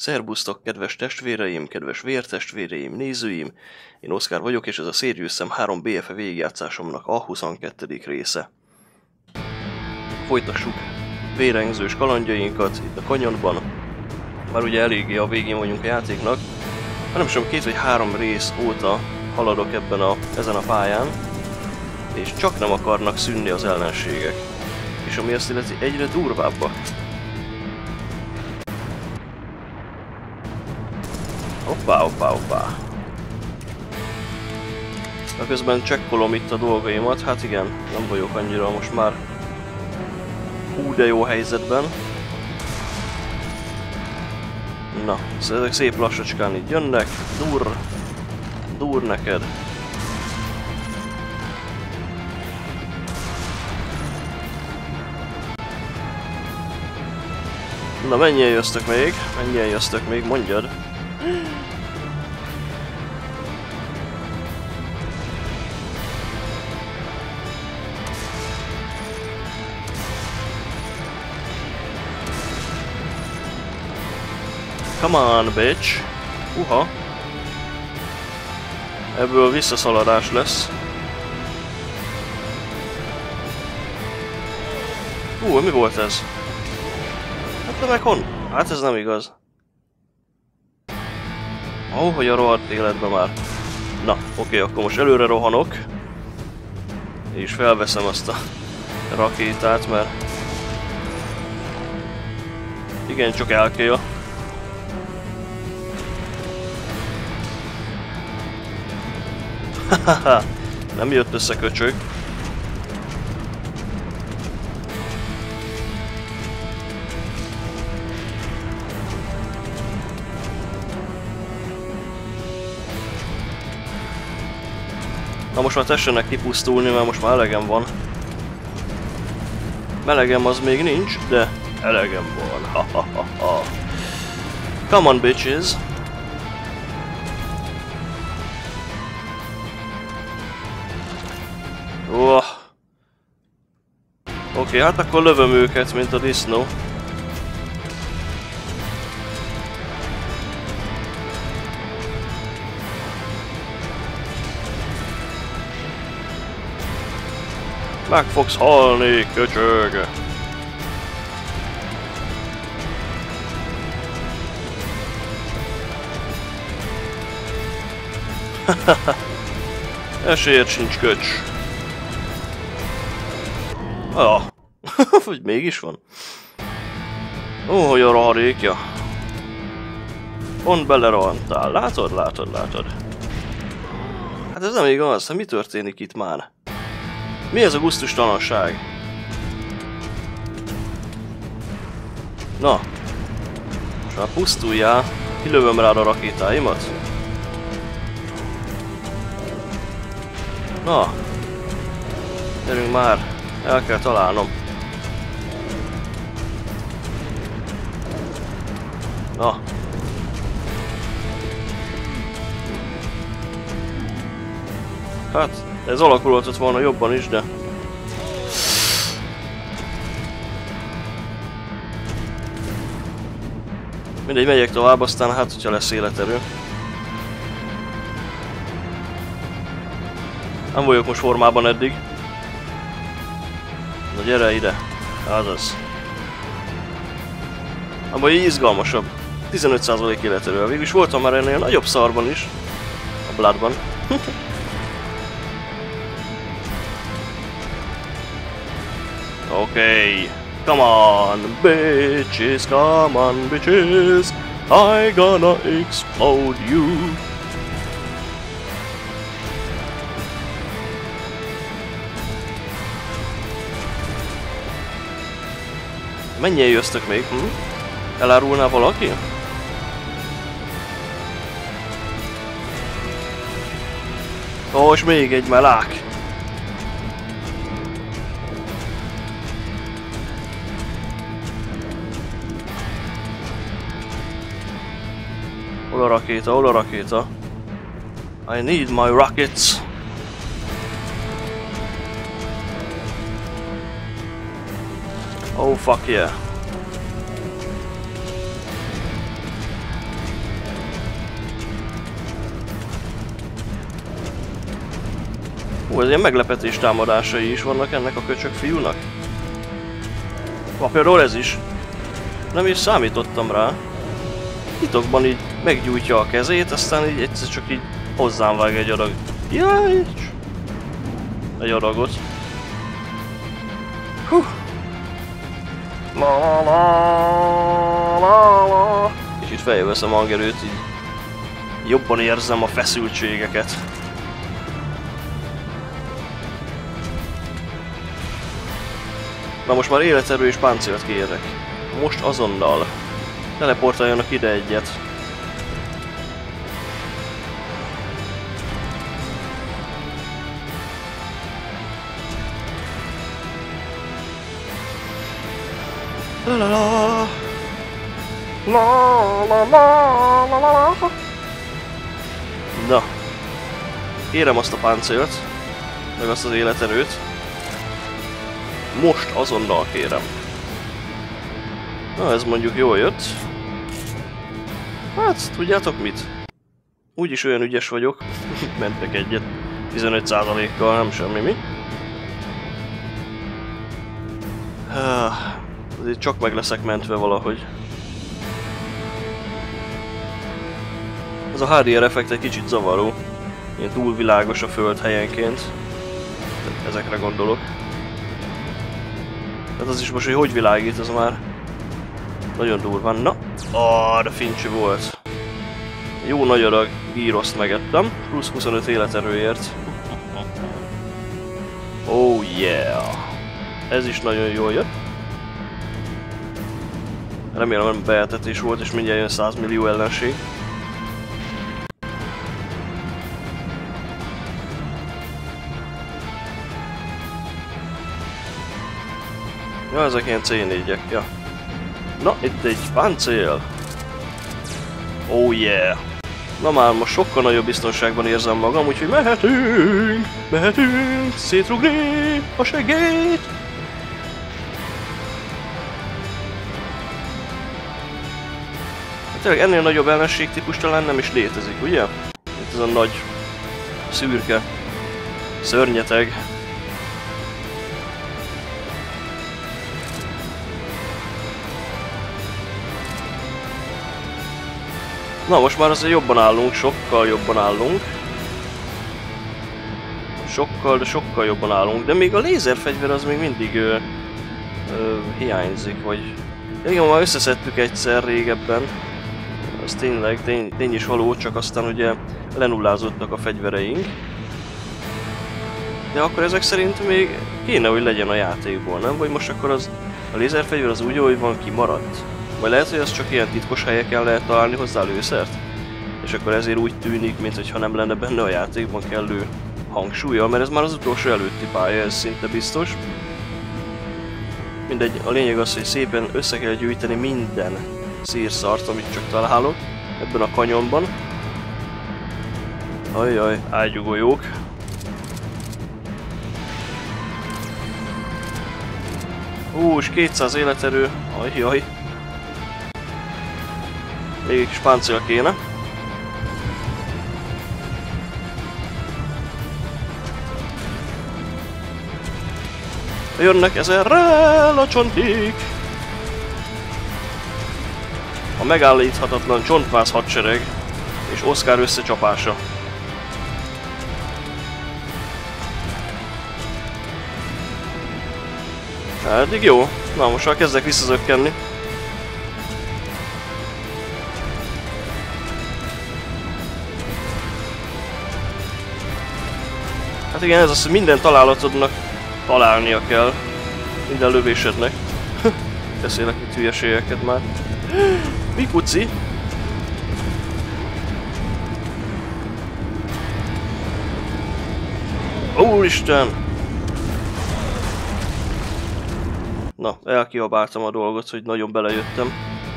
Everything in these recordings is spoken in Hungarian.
Szerbusztok, kedves testvéreim, kedves vértestvéreim, nézőim! Én Oszkár vagyok, és ez a Serious Sam 3 BFE végigjátszásomnak a 22. része. Folytassuk vérengzős kalandjainkat itt a kanyonban. Már ugye eléggé a végén vagyunk a játéknak. Már nem tudom, 2 vagy 3 rész óta haladok ezen a pályán, és csak nem akarnak szűnni az ellenségek. És ami azt illeti, egyre durvábbak. Hoppá. Közben csekkolom itt a dolgaimat, hát igen, nem vagyok annyira most már de jó helyzetben. Na, szóval ezek szép lassacskán így jönnek, dur neked. Na, mennyien jöztök még, mondjad. Come on, bitch! Uha! Ebből visszaszaladás lesz. Mi volt ez? Hát de meg hon? Hát ez nem igaz. Hogy a rohadt életben már. Na, oké, akkor most előre rohanok. És felveszem azt a rakétát, mert igen, csak elkél. Hahaha, nem jött össze, köcsög. Na most már tessenek kipusztulni, mert most már elegem van. Melegem az még nincs, de elegem van. Come on, bitches! Oké, hát akkor lövöm őket, mint a disznó. Meg fogsz halni, köcsög! Esélyed sincs, köcs! Hogy mégis van? Hogy a rohadékja. Pont belerohantál. Látod? Hát ez nem igaz, mi történik itt már? Mi ez a gusztustalanság? Na. Most már pusztuljál. Kilövöm rád a rakétáimat. Na. Gyerünk már. El kell találnom. Na. Hát, ez alakulhatott volna jobban is, de... Mindegy, megyek tovább, aztán hát, hogyha lesz életerő. Nem vagyok most formában eddig. Na gyere ide, azaz. Ám így izgalmasabb. 15% életerővel. Végülis voltam már ennél nagyobb szarban is. A Bloodban. Oké. Come on, bitches, I gonna explode you. Mennyien jöztök még? Elárulná valaki? És még egy melák! Hol a rakéta? I need my rockets! Oh fuck yeah! Ez ilyen meglepetés támadásai is vannak ennek a köcsög fiúnak. Például ez is. Nem is számítottam rá. Titokban így meggyújtja a kezét, aztán így egyszer csak így hozzám vág egy adag. Jaj! Egy adagot. Hú! La la la la la. Kicsit feljöveszem a hangerőt, így jobban érzem a feszültségeket. Na most már életerő és páncélt kérek. Most azonnal. Teleportáljanak ide egyet. La la la. La la la la la. Na. Kérem azt a páncélt, meg azt az életerőt. Most azonnal kérem. Na, ez mondjuk jól jött. Hát, tudjátok mit? Úgyis olyan ügyes vagyok. Mentek egyet. 15%-kal, nem semmi mi. Azért csak meg leszek mentve valahogy. Ez a HDR effekt egy kicsit zavaró. Ilyen túl világos a föld helyenként. Ezekre gondolok. Tehát az is most, hogy világít, az már nagyon durván. Na, de fincsi volt. Jó nagy adag gíroszt megettem, plusz 25 életerőért. Oh yeah! Ez is nagyon jól jött. Remélem nem beeltetés volt, és mindjárt jön 100 millió ellenség. Ja, ezek ilyen C4-ek, ja. Na, itt egy páncél. Oh yeah! Na már most sokkal nagyobb biztonságban érzem magam, úgyhogy mehetünk! Mehetünk! Szétrugni a segélyt! Tényleg ennél nagyobb ellenségtípus talán nem is létezik, ugye? Itt ez a nagy, szürke, szörnyeteg. Na most már azért jobban állunk, sokkal jobban állunk. Sokkal jobban állunk, de még a lézerfegyver az még mindig hiányzik, vagy... Igen, már összeszedtük egyszer régebben. Az tényleg, tény is való, csak aztán ugye lenullázottak a fegyvereink. De akkor ezek szerint még kéne, hogy legyen a játékból, nem? Vagy most akkor az a lézerfegyver az úgy, hogy van, kimaradt? Vagy lehet, hogy az csak ilyen titkos helyeken lehet találni hozzá lőszert? És akkor ezért úgy tűnik, mintha nem lenne benne a játékban kellő hangsúlya, mert ez már az utolsó előtti pálya, ez szinte biztos. Mindegy, a lényeg az, hogy szépen össze kell gyűjteni minden szírszart, amit csak találok ebben a kanyonban. Ajjaj, ágyugolyók. És 200 életerő, ajjaj. Még egy kis páncél kéne. Jönnek ezerrel a csontik! A megállíthatatlan csontváz hadsereg és Oscar összecsapása. Eddig jó. Na, most már kezdek visszazökkenni. Hát igen, ez az, hogy minden találatodnak találnia kell. Minden lövésednek. Beszélek itt hülyeségeket már. Mi kuci? Úristen! Na, elkiabáltam a dolgot, hogy nagyon belejöttem.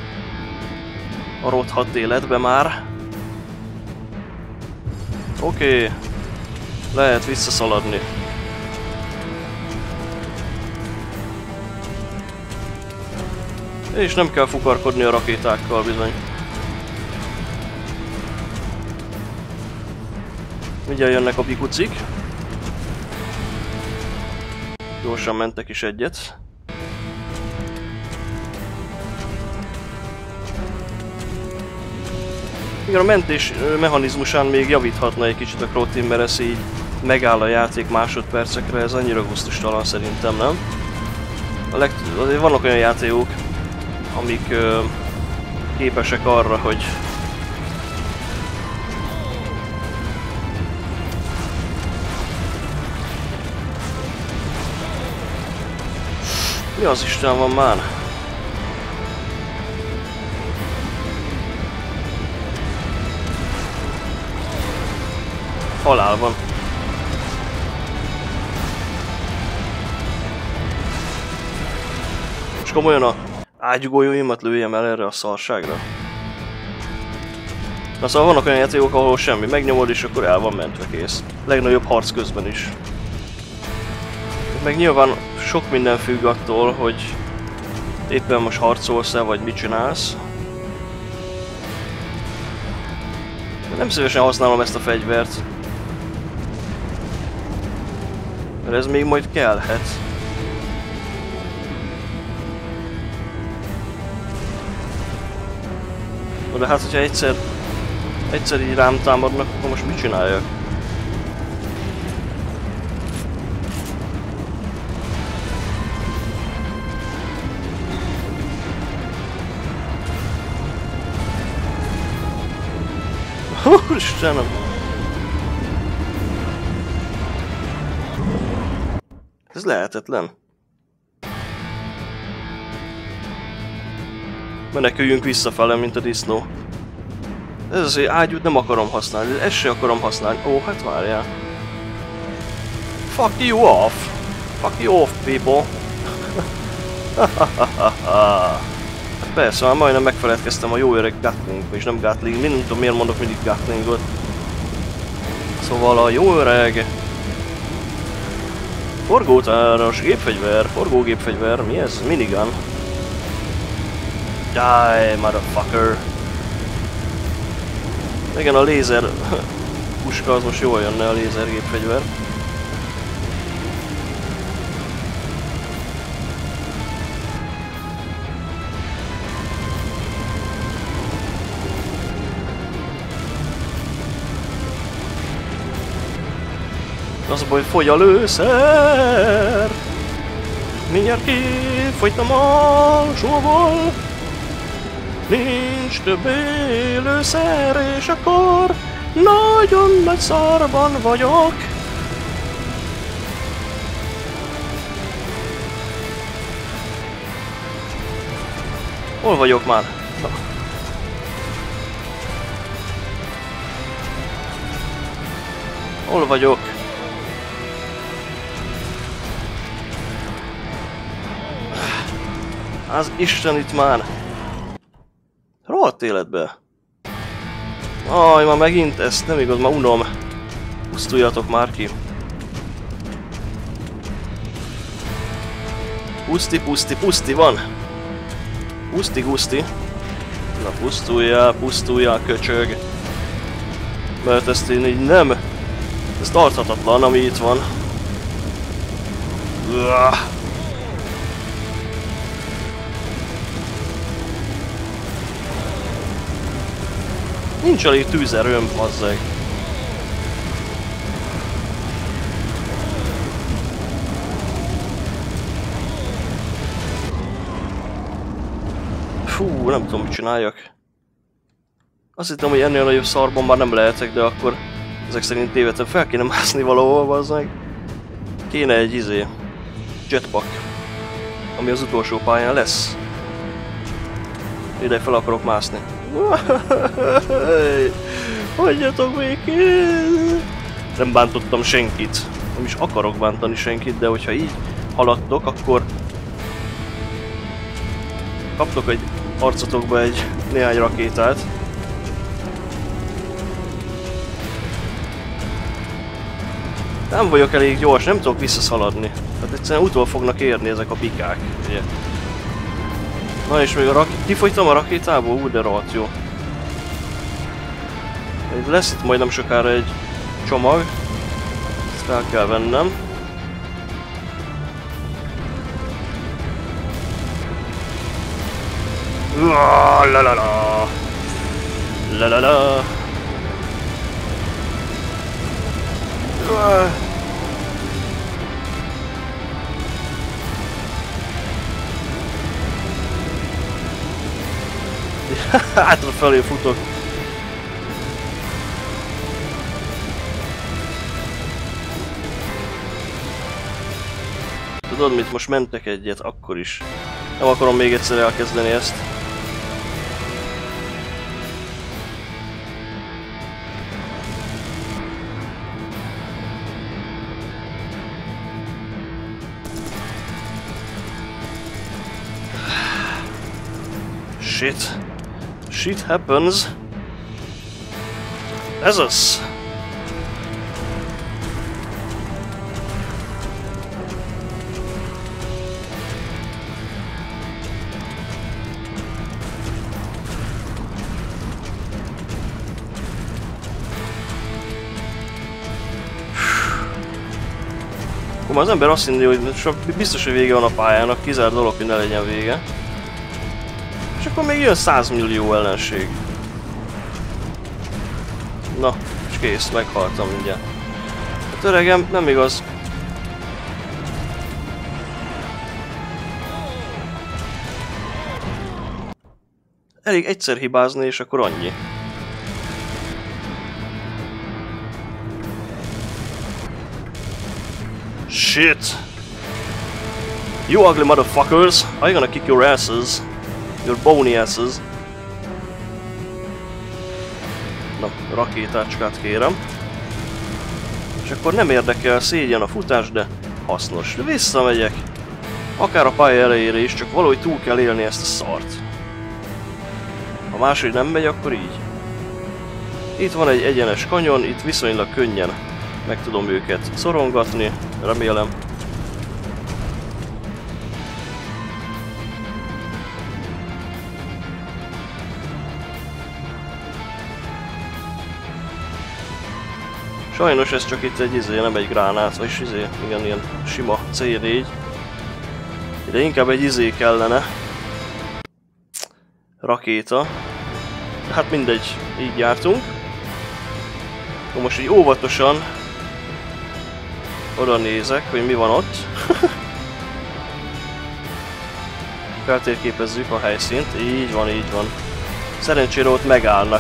A rothadt életbe már. Oké. Lehet visszaszaladni. És nem kell fukarkodni a rakétákkal bizony. Mindjárt jönnek a bikucik. Gyorsan mentek is egyet. Igen, a mentés mechanizmusán még javíthatna egy kicsit a Croteam, mert ez így megáll a játék másodpercekre, ez annyira gusztustalan szerintem, nem? Azért vannak olyan játékok, amik képesek arra, hogy mi az Isten van már? Halál van. És komolyan a ágyugójóimat lőjem el erre a szarságra. Na szóval vannak olyan játékok, ahol semmi, megnyomod és akkor el van mentve, kész. Legnagyobb harc közben is. Meg nyilván sok minden függ attól, hogy éppen most harcolsz-e, vagy mit csinálsz. Nem szívesen használom ezt a fegyvert. Mert ez még majd kellhet. De hát, hogyha egyszer így rám támadnak, akkor most mit csináljak? Istenem! Ez lehetetlen. Meneküljünk visszafele, mint a disznó. Ez az, hogy ágyút nem akarom használni, ezt se akarom használni. Ó, hát várjál. Fuck you off! Fuck you off, people! Hát persze, már majdnem megfeledkeztem a jó öreg Gatling, és nem Gatling, nem tudom miért mondok mindig Gatlingot. Szóval a jó öreg... Forgótáros gépfegyver, forgógépfegyver, mi ez? Minigun. Die, motherfucker! Igen, a lézer puska az most jól jönne, a lézer gépfegyver. Az a baj, fogy a lőszer! Mindjárt kifogytam alsóból! Nincs többé lőszer, és akkor nagyon nagy szarban vagyok! Hol vagyok már? Na. Hol vagyok? Az Isten itt már! Rohadt életbe! Aj, már megint ezt nem igaz, már unom. Pusztuljatok már ki. Puszti, puszti, puszti van! Puszti, guszti. Na pusztuljál, köcsög. Mert ezt én így nem... Ez tarthatatlan, ami itt van. Uah. Nincs elég tűzerőm, bazzeg. Fú, nem tudom, mit csináljak. Azt hittem, hogy ennél nagyobb szarban már nem lehetek, de akkor ezek szerint tévedtem. Fel kéne mászni valahol, bazzeg. Kéne egy jetpack, ami az utolsó pályán lesz. Ide fel akarok mászni. Hagyjatok békén! Nem bántottam senkit. Nem is akarok bántani senkit, de hogyha így haladtok, akkor kaptok egy arcotokba néhány rakétát. Nem vagyok elég gyors, nem tudok visszaszaladni. Tehát egyszerűen utol fognak érni ezek a pikák, ugye. Na és még kifogytam a rakétából? De rohadt jó. Lesz itt majd nem sokára egy csomag. Ezt fel kell vennem. La la la. La la la. Hátrafelé futok. Tudod mit, most mentek egyet, akkor is. Nem akarom még egyszer elkezdeni ezt. Shit. Shit happens. Ez az. Akkor az ember azt hinné, hogy biztos, hogy vége van a pályának, kizárt dolog, hogy ne legyen vége. És akkor még jön 100 millió ellenség. Na, és kész, meghaltam mindjárt. Hát öregem, nem igaz. Elég egyszer hibázni, és akkor annyi. Shit! You ugly motherfuckers! I'm gonna kick your asses. Your bony asses. Na, rakétácskát kérem. És akkor nem érdekel, szégyen a futás, de hasznos. De visszamegyek. Akár a pálya elejére is, csak valahogy túl kell élni ezt a szart. Ha máshogy nem megy, akkor így. Itt van egy egyenes kanyon, itt viszonylag könnyen meg tudom őket szorongatni, remélem. Sajnos ez csak itt egy nem egy gránát, vagy igen, ilyen sima C4. Ide inkább egy kellene. Rakéta. Hát mindegy, így jártunk. Most így óvatosan oda nézek, hogy mi van ott. Feltérképezzük a helyszínt. Így van, így van. Szerencsére ott megállnak.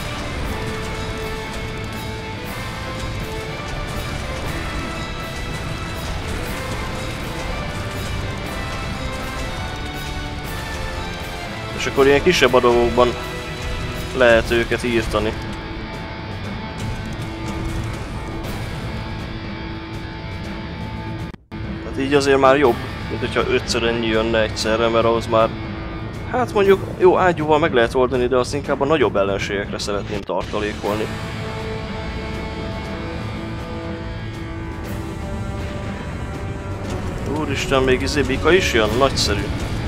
És akkor ilyen kisebb adagokban lehet őket írtani. Tehát így azért már jobb, mint hogyha 5-ször ennyi jönne egyszerre, mert ahhoz már... Hát mondjuk jó ágyúval meg lehet oldani, de azt inkább a nagyobb ellenségekre szeretném tartalékolni. Úristen, még bika is jön? Nagyszerű.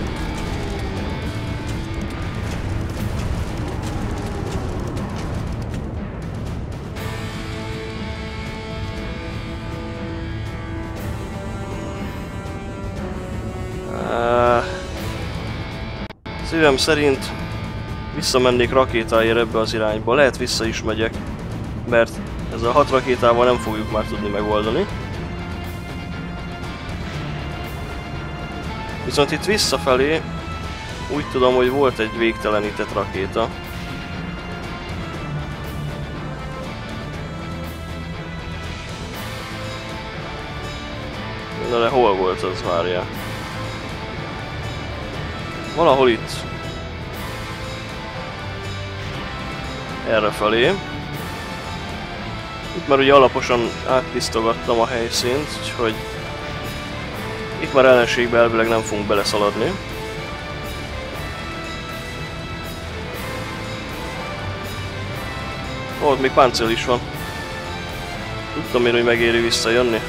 Szívem szerint visszamennék rakétáért ebbe az irányba. Lehet vissza is megyek, mert ezzel a 6 rakétával nem fogjuk már tudni megoldani. Viszont itt visszafelé úgy tudom, hogy volt egy végtelenített rakéta. Na de hol volt az, várjál? Valahol itt. Errefelé. Itt már ugye alaposan áttisztogattam a helyszínt, úgyhogy itt már ellenségbe elvileg nem fogunk beleszaladni. Ott még páncél is van. Tudtam én, hogy megéri visszajönni.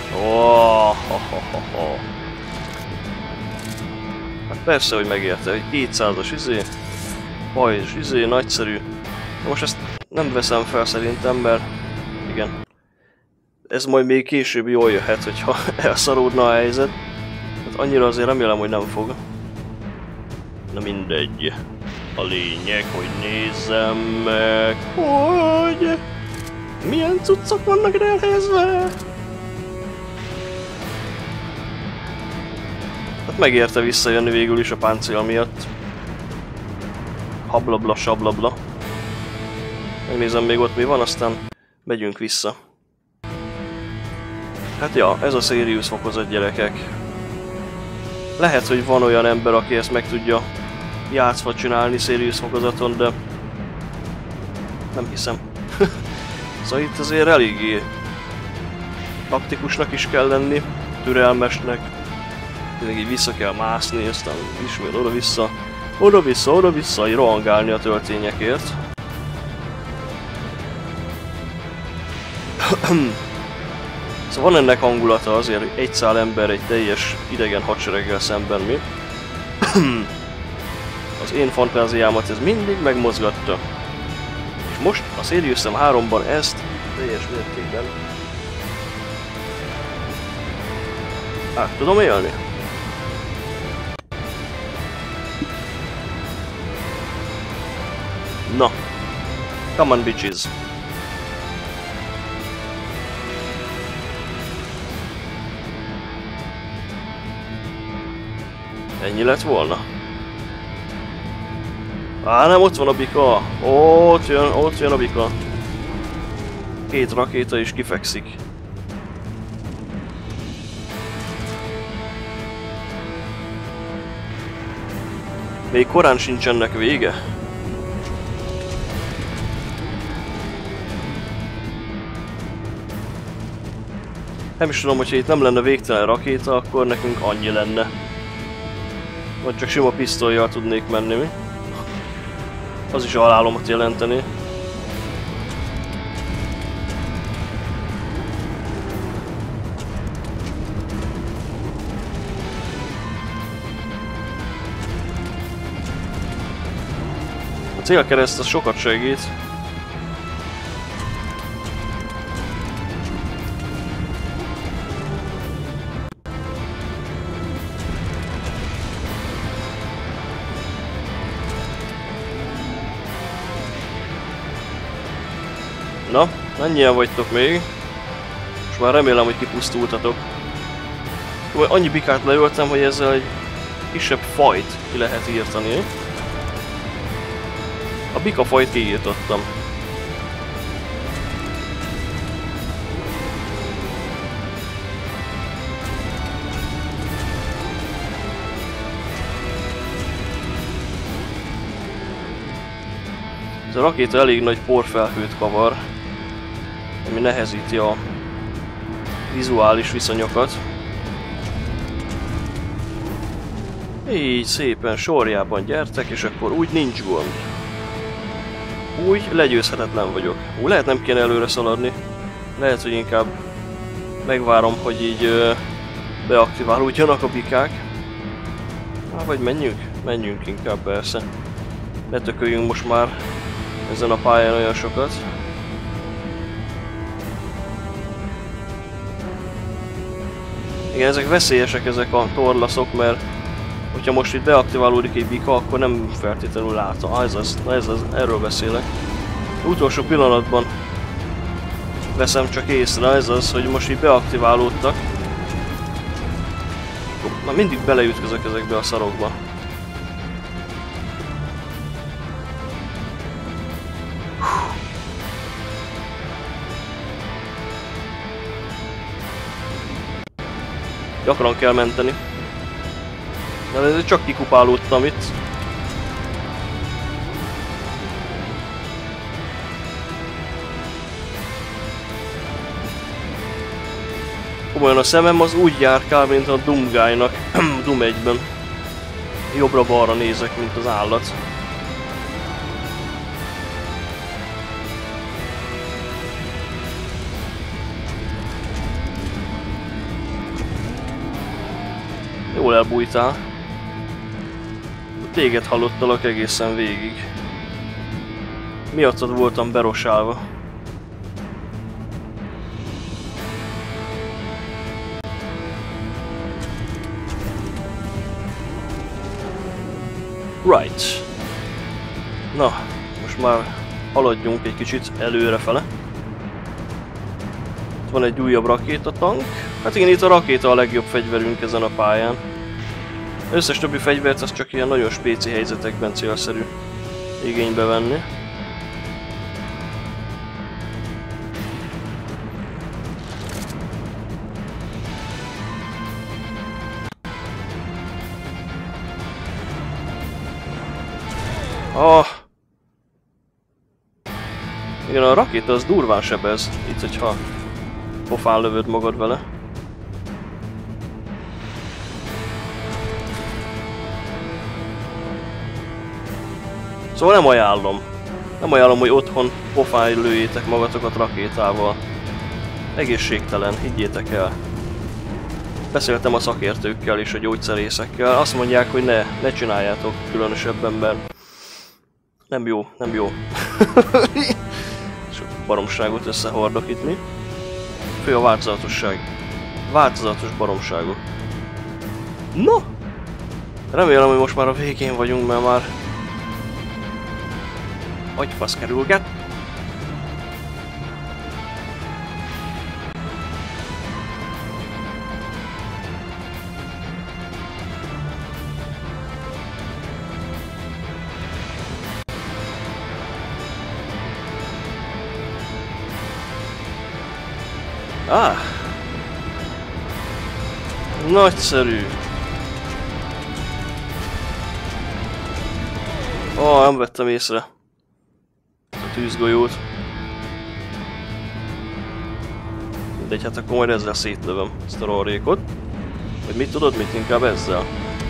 Hát persze, hogy megérte, hogy 200-as pajzs nagyszerű. Na most ezt nem veszem fel szerintem, mert igen. Ez majd még később jól jöhet, hogyha elszaródna a helyzet. Hát annyira azért remélem, hogy nem fog. Na mindegy. A lényeg, hogy nézzem meg, hogy milyen cuccok vannak elhelyezve. Hát megérte visszajönni végül is a páncél miatt. Hablabla, sablabla. Megnézem még ott mi van, aztán megyünk vissza. Hát ja, ez a Sirius fokozat, gyerekek. Lehet, hogy van olyan ember, aki ezt meg tudja játszva csinálni Sirius fokozaton, de nem hiszem. Szóval itt azért eléggé taktikusnak is kell lenni, türelmesnek. Tényleg így vissza kell mászni, aztán ismét oda-vissza, oda-vissza, oda-vissza, így rohangálni a töltényekért. Szóval van ennek hangulata azért, hogy egy szál ember egy teljes idegen hadsereggel szemben mi. Az én fantáziámat ez mindig megmozgatta. És most a Sirius Sam 3-ban ezt teljes mértékben át tudom élni. Na, come on bitches. Ennyi lett volna? Á, nem, ott van a bika! Ott jön a bika. 2 rakéta is kifekszik. Még korán sincsenek vége. Nem is tudom, hogyha itt nem lenne végtelen rakéta, akkor nekünk annyi lenne. Vagy csak sima pisztollyal tudnék menni, mi? Az is a halálomat jelenteni. A célkereszt az sokat segít. Na, mennyien vagytok még? Most már remélem, hogy kipusztultatok. Annyi bikát leöltem, hogy ezzel egy kisebb fajt ki lehet írtani. A bika fajt kiírtottam. Ez a rakéta elég nagy porfelhőt kavar, ami nehezíti a vizuális viszonyokat. Így szépen sorjában gyertek, és akkor úgy nincs gond. Úgy legyőzhetetlen vagyok. Úgy lehet nem kéne előre szaladni. Lehet, hogy inkább megvárom, hogy így beaktiválódjanak a bikák. Vagy menjünk? Menjünk inkább, persze. Ne tököljünk most már ezen a pályán olyan sokat. Igen, ezek veszélyesek, ezek a torlaszok, mert hogyha most itt beaktiválódik egy bika, akkor nem feltétlenül látom. Ez az, erről beszélek. Utolsó pillanatban veszem csak észre, ez az, hogy most itt beaktiválódtak. Már mindig beleütközök ezekbe a szarokba. Gyakran kell menteni. De ezért csak kikupálódtam itt. Komolyan a szemem az úgy járkál, mint a Doom Guy-nak Doom 1-ben. Jobbra-balra nézek, mint az állat. Jól elbújtál. Téged hallottalak egészen végig. Miattad voltam berosálva. Right. Na, most már haladjunk egy kicsit előrefele. Itt van egy újabb rakétatank. Hát igen, itt a rakéta a legjobb fegyverünk ezen a pályán. Az összes többi fegyvert az csak ilyen nagyon spéci helyzetekben célszerű igénybe venni. Igen, a rakéta az durván sebez, itt hogyha pofán lövöd magad vele. Szóval nem ajánlom. Nem ajánlom, hogy otthon pofán lőjétek magatokat rakétával. Egészségtelen, higgyétek el. Beszéltem a szakértőkkel és a gyógyszerészekkel, azt mondják, hogy ne csináljátok különösebben, mert nem jó, nem jó. Sok baromságot összehordok itt mi. Fő a változatosság. Változatos baromságok. No! Remélem, hogy most már a végén vagyunk, mert már agyfasz kerülget. Nagyszerű! Nem vettem észre a tűzgolyót. Mindegy, hát akkor majd ezzel szétlövöm ezt a rorékot. Vagy mit tudod, mit inkább ezzel?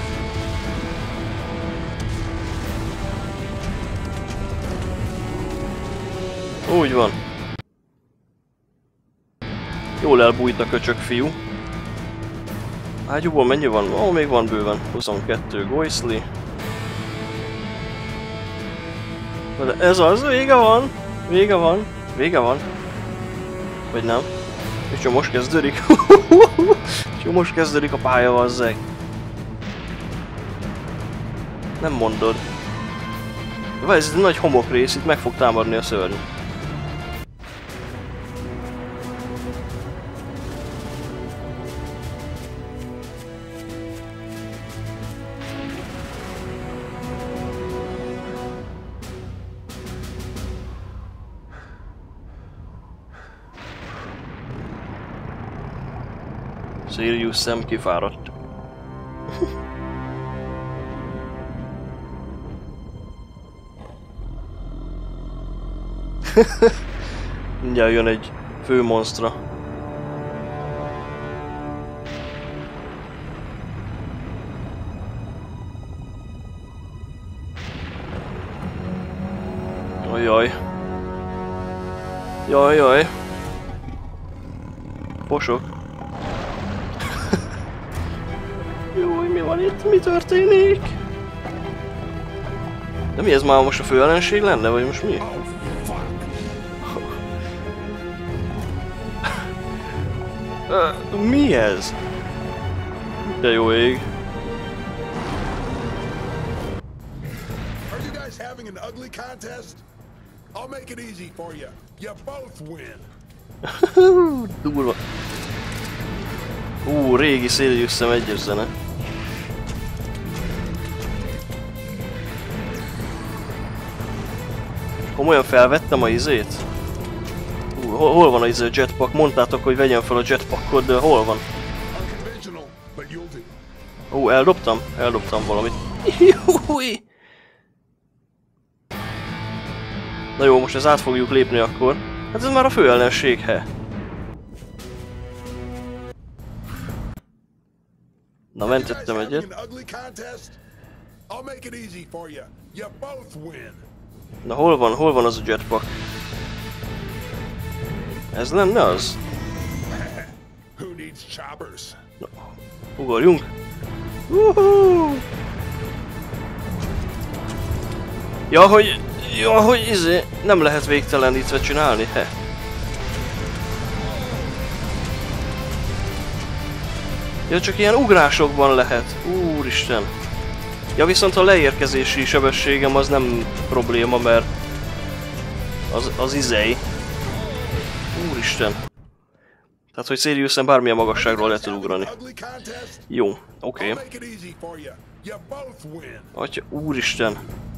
Úgy van. Jól elbújt a köcsög fiú. Ágyúból mennyi van? Még van bőven. 22 golyszli. De ez az, vége van! Vége van! Vége van! Vagy nem? És csak most kezdődik. Csak most kezdődik a pálya, vazzeg. Nem mondod. Vagy ez egy nagy homokrész, itt meg fog támadni a szörny. Sirius szem kifáradt. Mindjárt jön egy fő monsztra. Ajaj. Jaj. Posok. Jó, mi van itt? Mi történik? De mi ez, már most a fő ellenség lenne, vagy most mi? Mi ez? De jó ég. Are you guys having an ugly contest? I'll make it easy for you. You both win. Durva. Régi Sirius szem egyes zene. Komolyan felvettem a izét? Hol van a izé, jetpack? Mondtátok, hogy vegyem fel a jetpackot, de hol van? Eldobtam valamit. Júj! Na jó, most ezt át fogjuk lépni akkor. Hát ez már a fő ellenség, he. Na, mentettem egyet. Na, hol van az a jetpack? Ez lenne az? Na, ugorjunk! Ja, hogy izé, nem lehet végtelenítve csinálni, he. Ja, csak ilyen ugrásokban lehet. Úristen. Ja, viszont a leérkezési sebességem az nem probléma, mert az izei. Úristen. Tehát, hogy Siriusen bármilyen magasságról le tud ugrani. Jó, oké. Atya, úristen.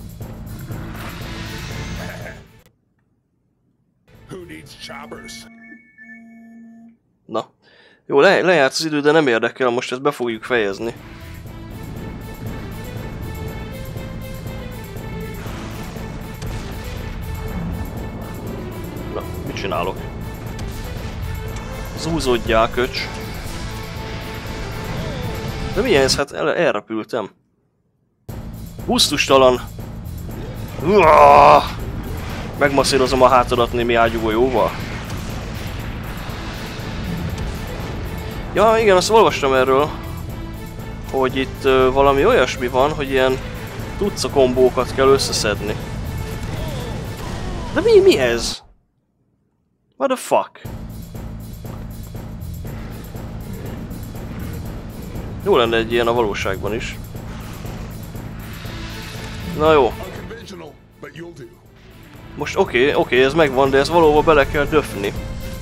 Na. Jó, lejárt az idő, de nem érdekel, most ezt be fogjuk fejezni. Na, mit csinálok? Zúzódjál, köcs. De mi ez? Hát elrepültem. Gusztustalan. Megmasszírozom a hátadat némi ágyúgolyóval. Ja, igen, azt olvastam erről, hogy itt valami olyasmi van, hogy ilyen tudca kombókat kell összeszedni. De mi ez? What the fuck? Jó lenne egy ilyen a valóságban is. Na jó. Most oké, ez megvan, de ez valóban bele kell döfni.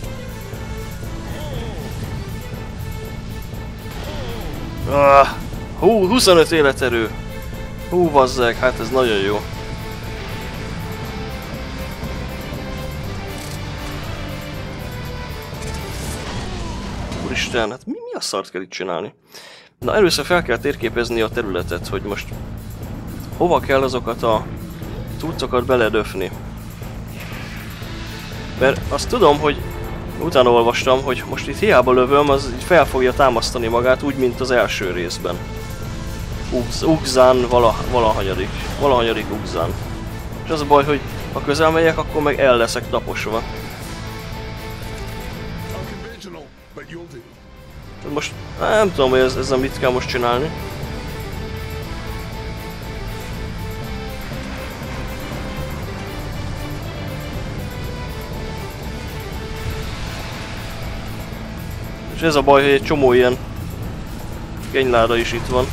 Hú, 25 életerő. Hú, vazzeg, hát ez nagyon jó. Úristen, hát mi a szart kell itt csinálni? Na, először fel kell térképezni a területet, hogy most hova kell azokat a cuccokat beledöfni. Mert azt tudom, hogy utána olvastam, hogy most itt hiába lövöm, az így fel fogja támasztani magát, úgy, mint az első részben. Ugzán valahanyadik Ugzán. És az a baj, hogy ha közel megyek, akkor meg el leszek taposva. Most nem tudom, hogy ezzel mit kell most csinálni. És ez a baj, hogy egy csomó ilyen genyláda is itt van.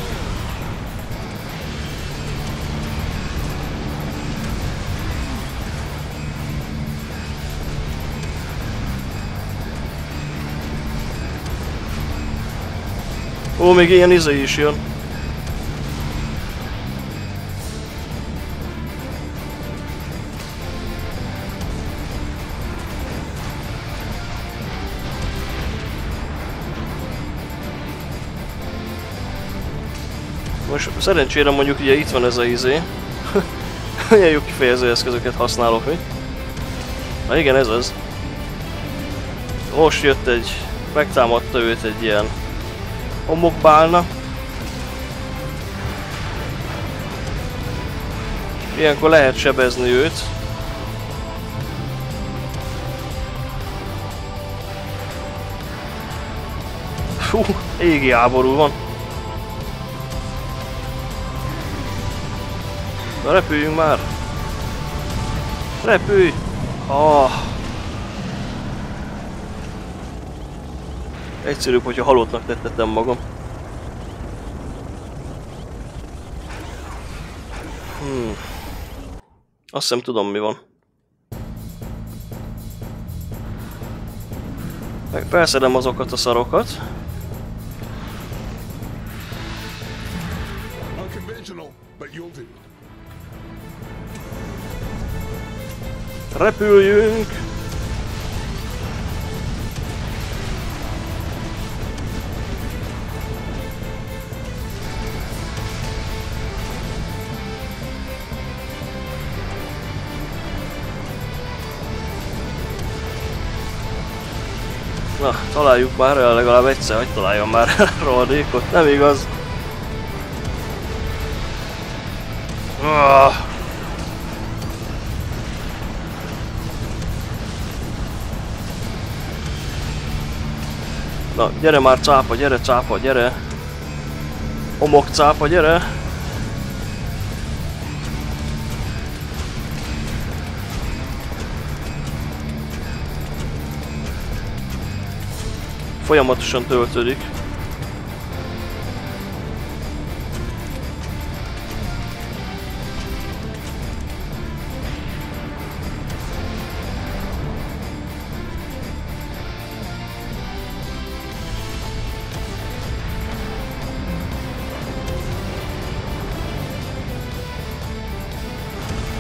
Ó, még ilyen izé is jön. Most szerencsére mondjuk ugye itt van ez a izé. Milyen jó kifejező eszközöket használok, mi? Na igen, ez az. Most jött megtámadta őt egy ilyen homokbálna. Ilyenkor lehet sebezni őt. Fú, égi háború van. Na repüljünk már! Repülj! Egyszerűbb, hogyha halottnak tettem magam. Azt hiszem tudom, mi van. Felszedem azokat a szarokat. Repüljünk! Na, találjuk már el legalább egyszer, hogy találjon már rohadékot. Nem igaz. Na, gyere már cápa, gyere cápa, gyere! Homok cápa, gyere! Folyamatosan töltődik.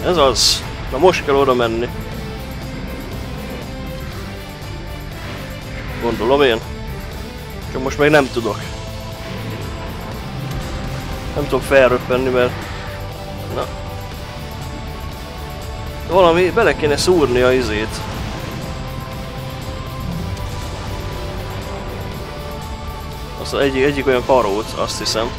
Ez az. Na most kell oda menni. Gondolom én. Csak most még nem tudok. Nem tudok felröppenni, mert... Na. Valami bele kéne szúrni a izét. Azt egyik olyan karót, azt hiszem.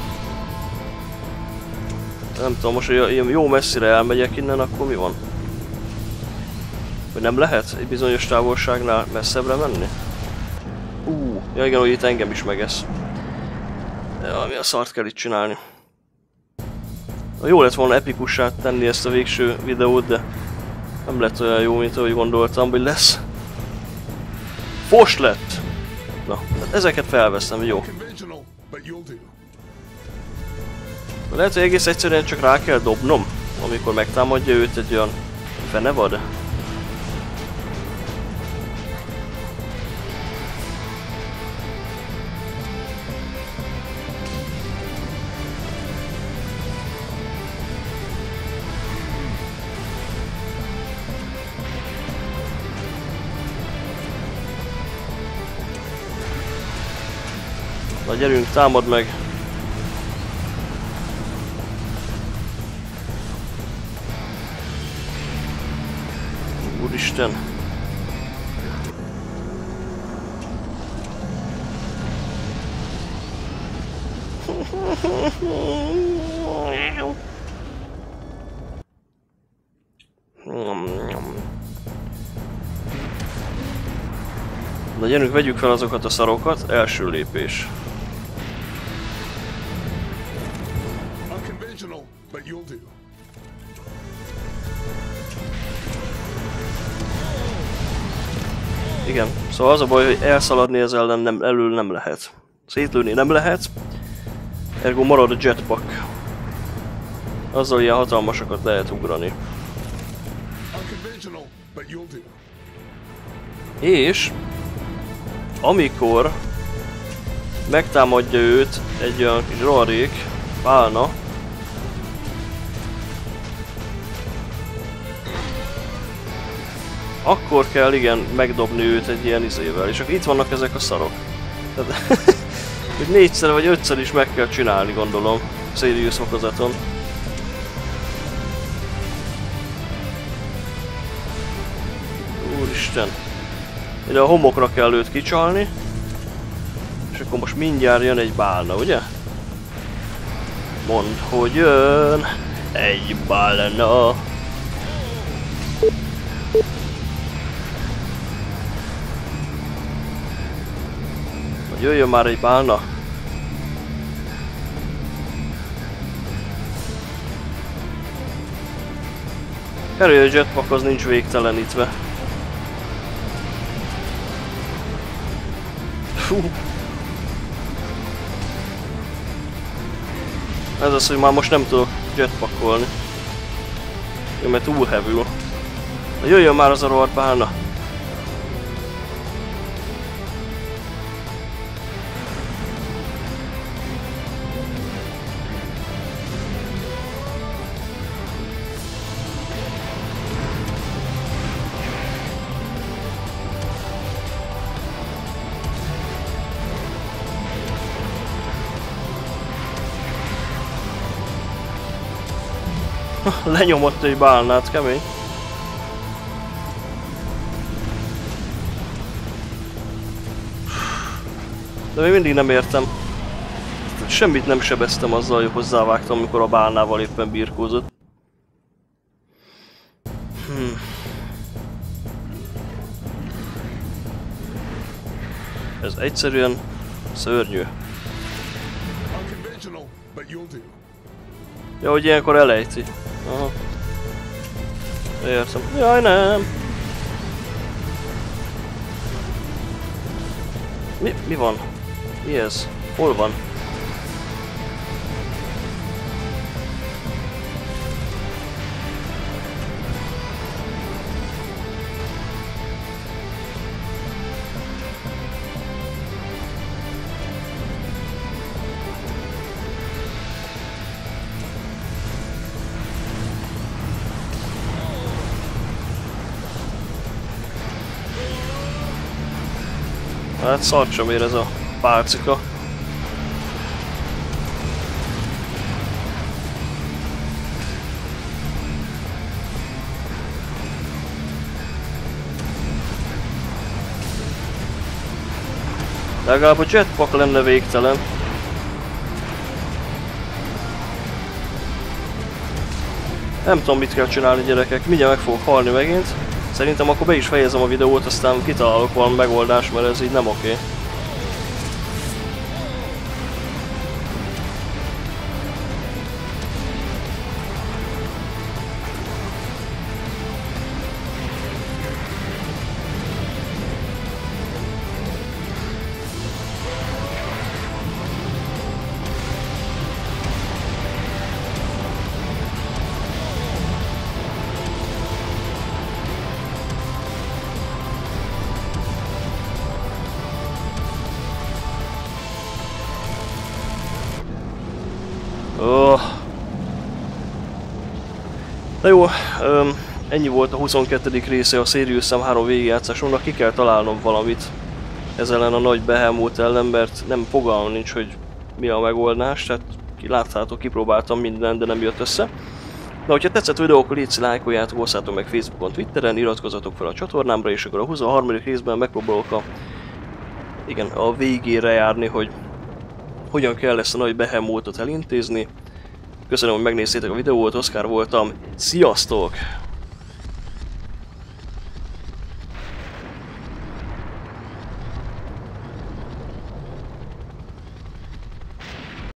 Nem tudom, most hogy jó messzire elmegyek innen, akkor mi van? Hogy nem lehet egy bizonyos távolságnál messzebbre menni? Ja igen, hogy itt engem is megesz. Ja, mi a szart kell itt csinálni? Jó lett volna epikussá tenni ezt a végső videót, de nem lett olyan jó, mint ahogy gondoltam, hogy lesz. Fos lett! Na, ezeket felveszem, jó. Lehet, hogy egész egyszerűen csak rá kell dobnom, amikor megtámadja őt egy olyan fenevad. Na gyerünk, támad meg! Úristen! Na gyerünk, vegyük fel azokat a szarokat, első lépés. Igen, szóval az a baj, hogy elszaladni ez ellen elől nem lehet. Szétlőni nem lehet, ergo marad a jetpack. Azzal ilyen hatalmasakat lehet ugrani. És amikor megtámadja őt egy olyan kis rohadék pálna, akkor kell igen megdobni őt egy ilyen izével, és akkor itt vannak ezek a szarok. Tehát, hogy 4-szer vagy 5-szer is meg kell csinálni, gondolom, Sirius fokozaton. Úristen! Ide a homokra kell őt kicsalni, és akkor most mindjárt jön egy bálna, ugye? Mondd, hogy jön egy bálna. Jöjjön már egy bálna! Erről a jetpack az nincs végtelenítve. Fú. Ez az, hogy már most nem tudok jetpackolni. Jó, mert túl heavy. Jöjjön már az a rohadt bálna! Lenyomott egy bálnát, kemény. De még mindig nem értem. Semmit nem sebeztem azzal, hogy hozzávágtam, amikor a bálnával éppen birkózott. Ez egyszerűen szörnyű. Ja, hogy ilyenkor elejti. Aha. Értem. Jaj, nem! Mi van? Mi ez? Hol van? Hát szart sem ér ez a pálcika. Legalább a jetpack lenne végtelen. Nem tudom, mit kell csinálni, gyerekek, mindjárt meg fogok halni megint. Szerintem akkor be is fejezem a videót, aztán kitalálok valami megoldást, mert ez így nem oké. Na jó, ennyi volt a 22. része a Serious Sam 3 végigjátszásomnak, ki kell találnom valamit ez ellen a nagy Behemoth ellen, mert nem fogalmam nincs, hogy mi a megoldás, tehát láttátok, kipróbáltam mindent, de nem jött össze. Na, hogyha tetszett a videó, akkor légy lájkoljátok, osszátok meg Facebookon, Twitteren, iratkozzatok fel a csatornámra, és akkor a 23. részben megpróbálok a végére járni, hogy hogyan kell ezt a nagy Behemothot elintézni. Köszönöm, hogy megnéztétek a videót, Oszkár voltam, sziasztok!